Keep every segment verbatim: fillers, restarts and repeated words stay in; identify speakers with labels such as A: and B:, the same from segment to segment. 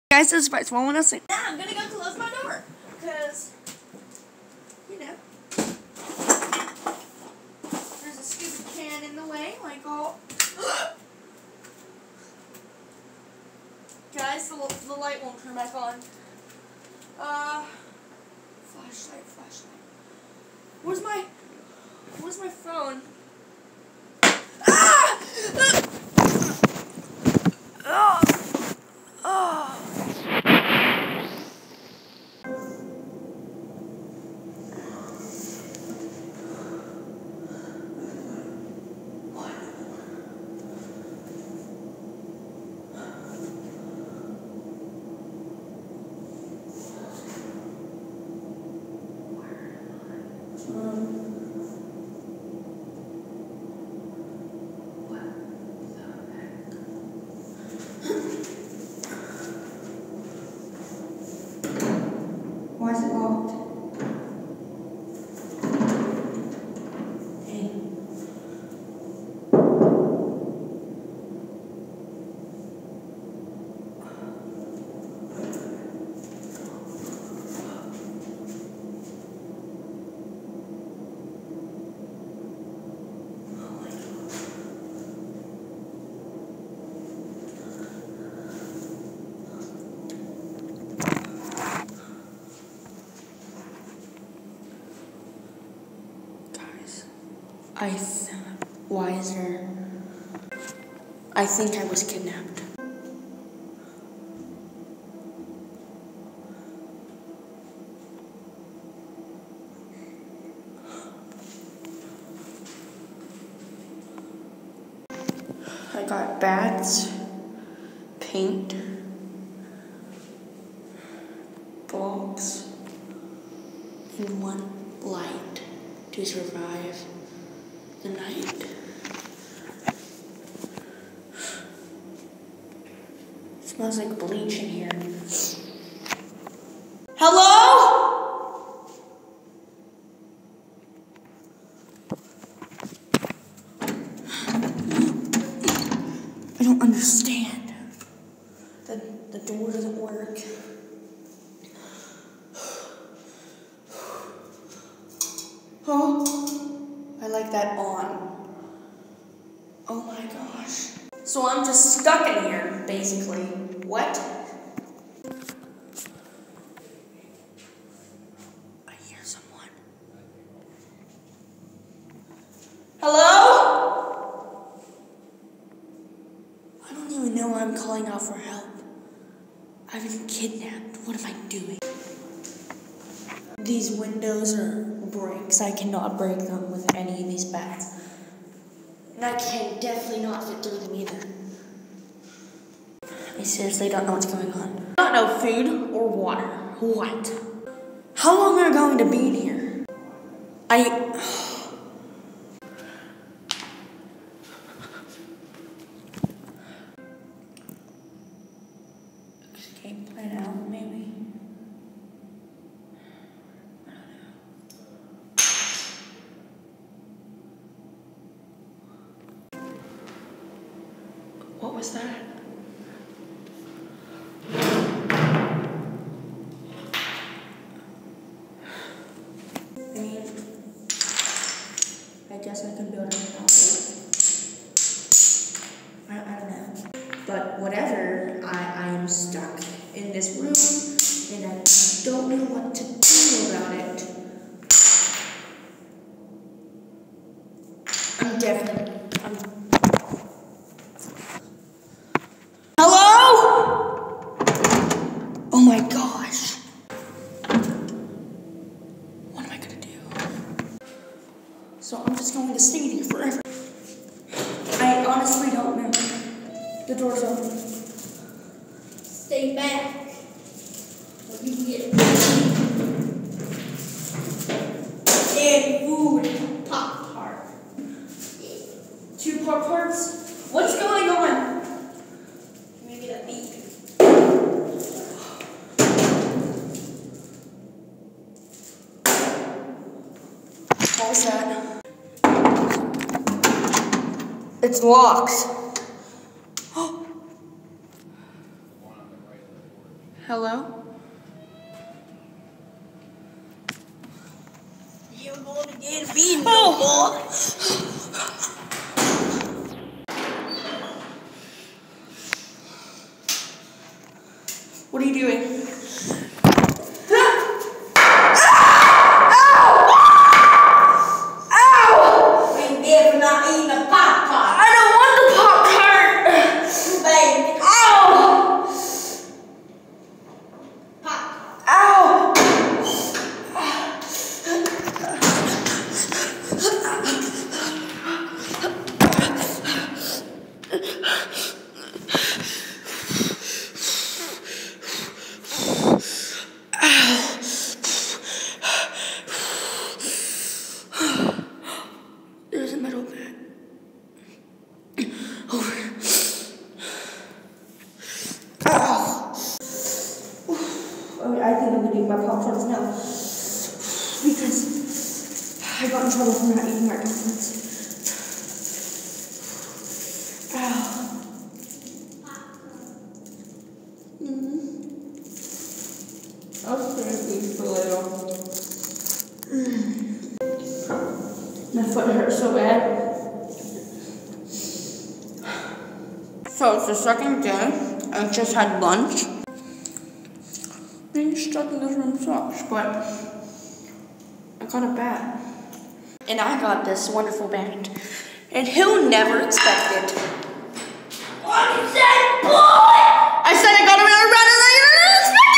A: Guys, this is Bryce. One else.
B: Now I'm gonna go close my door, because, you know, there's a stupid can in the way, like all. Guys, the, the light won't turn back on. Uh, flashlight, flashlight. Where's my, where's my phone? Ah! Ah! Oh.
A: Why is it locked? Hey. I th why is there? I think I was kidnapped. I got bats, paint, bulbs, and one light to survive the night. It smells like bleach in here. Hello? I don't understand. The, the door doesn't work. Huh? I like that on. Oh my gosh. So I'm just stuck in here, basically. What? I hear someone. Hello? I don't even know why I'm calling out for help. I've been kidnapped. What am I doing? These windows are bricks. I cannot break them with any of these bats. And I can definitely not fit through them either. I seriously don't know what's going on. I don't know food or water. What? How long are we going to be in here? I... Escape plan out, maybe? What was that? I mean, I guess I can build a house. I, I don't know. But whatever, I, I am stuck in this room and I don't know what to do about it. I'm definitely, I'm Oh my gosh. What am I gonna do? So I'm just going to stay here forever. I honestly don't know. The door's open.
B: Stay back, or you can get
A: And food.
B: Pop-Tart.
A: Two Pop-Tarts? What's going on?
B: Maybe that beat.
A: What was that? It's locked. Hello?
B: You're going to get beaten, oh. boy.
A: What are you doing? There's a metal bit. Over. Ow. I think I'm gonna eat my Pop-Tarts now. Because I got in trouble for not eating my Pop-Tarts. Ow. Mm-hmm. I was gonna eat for later. Mm. My foot hurts so bad. So it's the second day. I just had lunch. Being stuck in this room sucks, but I got a bat. And I got this wonderful band. And he'll never expect it.
B: What you said, boy?
A: I said I got another band and I didn't expect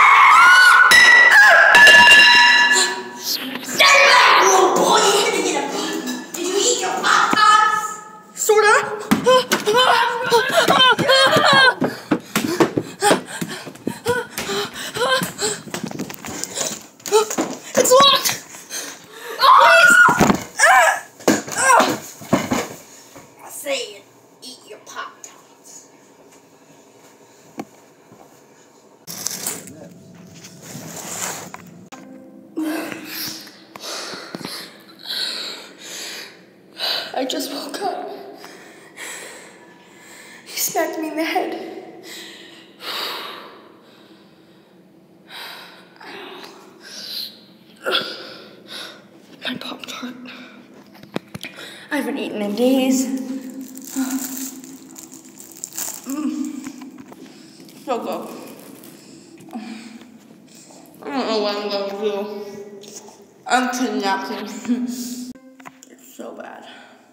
A: it!
B: Stand back, little boy. You're gonna get a beat. Did you eat your Pop-Tarts?
A: Sorta. It's locked!
B: I said, eat your Pop-Tarts.
A: I just woke up. He smacked me in the head. My Pop-Tart. I haven't eaten in days. Mm. So good. I don't know what I'm gonna do. I'm kidnapping. It's so bad.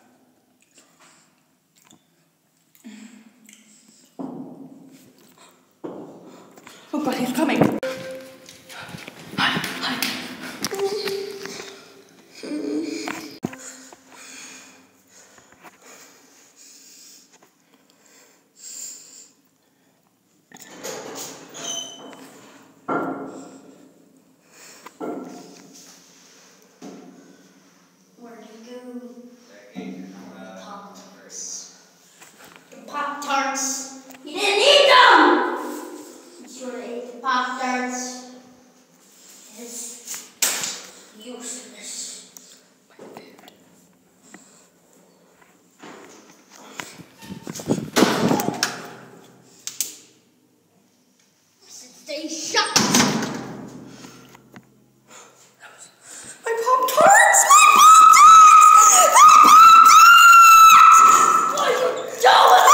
A: Oh God, he's coming. Hi, hi.
B: Where'd you go? Pop-Tarts. The Pop-Tarts. You didn't eat them! You should have ate the Pop-Tarts. It's useless. Stay shut!
A: My Pop-Tarts!
B: What are you doing?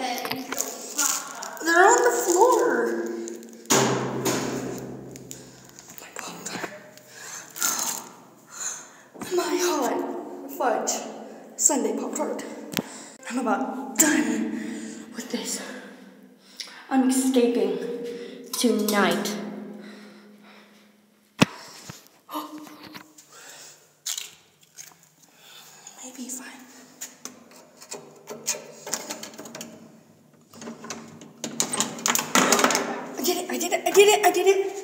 B: that eat those Pop-Tarts.
A: They're on the floor. My Pop-Tart. My hot fudge Sunday Pop-Tart. I'm about done with this. I'm escaping tonight. Maybe fine. I did it, I did it, I did it, I did it.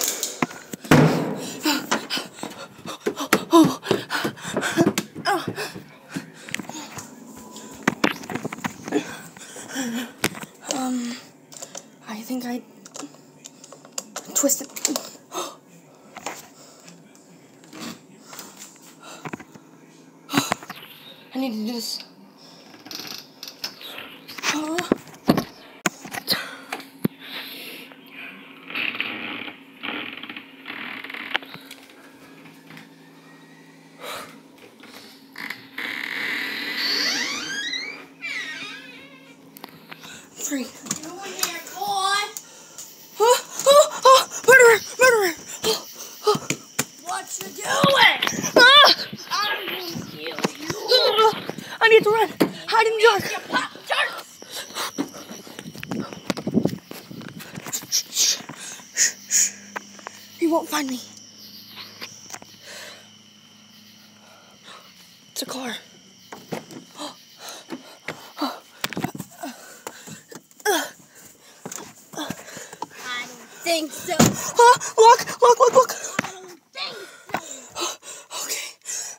A: Oh. Oh. Um, I think I twisted. I need to do this. Uh. Three.
B: You in there, boy?
A: Oh, oh, oh, murderer, murderer. Oh, oh.
B: What you doing?
A: Ah,
B: I'm gonna kill you.
A: oh, I need to run. Hide in the dark.
B: Your Pop-Tarts.
A: He won't find me. It's a car.
B: I don't think so.
A: Ah, look, look, look, look.
B: I don't think so.
A: Okay.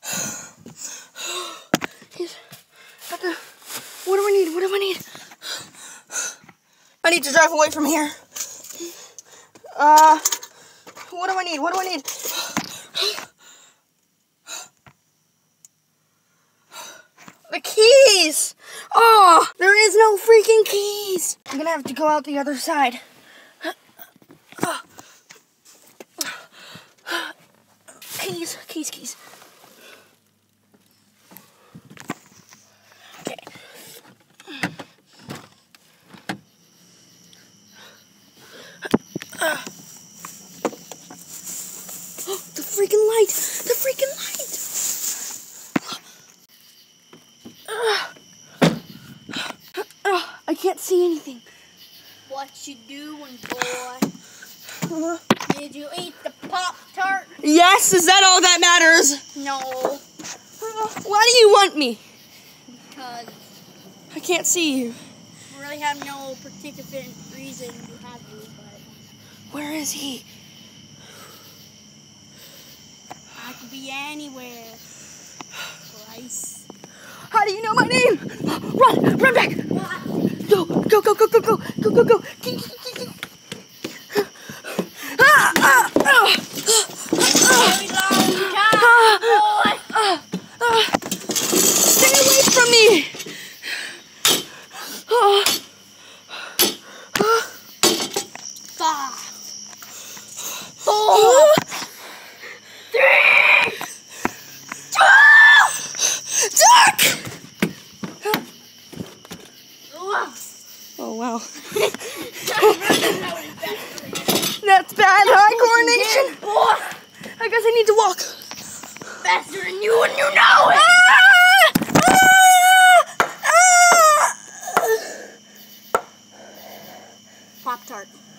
A: He's at the. What do I need? What do I need? I need to drive away from here. Uh, what do I need? What do I need? The keys! Oh, there is no freaking keys! I'm gonna have to go out the other side. Keys, keys, keys. Okay. Uh. Oh, the freaking light! The freaking light! Uh. Uh, I can't see anything.
B: What you doing, boy?
A: Uh.
B: Did you eat the Pop-Tart?
A: Yes, is that all that matters?
B: No.
A: Uh, why do you want me?
B: Because
A: I can't see you.
B: we really have no particular reason to have you, but
A: Where is he?
B: I could be anywhere. Bryce.
A: How do you know my name? Run! Run back!
B: What?
A: Go! Go! Go! Go! Go! Go! Go! Go! Go! Ah! Ah! Ah!
B: Really long time, boy.
A: Ah! Ah! Stay away from me! Ah! Ah!
B: Five. Four. Three. Two.
A: Duck!
B: Oh,
A: Oh wow. That's bad eye coordination.
B: boy.
A: I guess I need to walk.
B: Faster than you and you know it.
A: Ah! Ah! Ah!
B: Pop-Tart.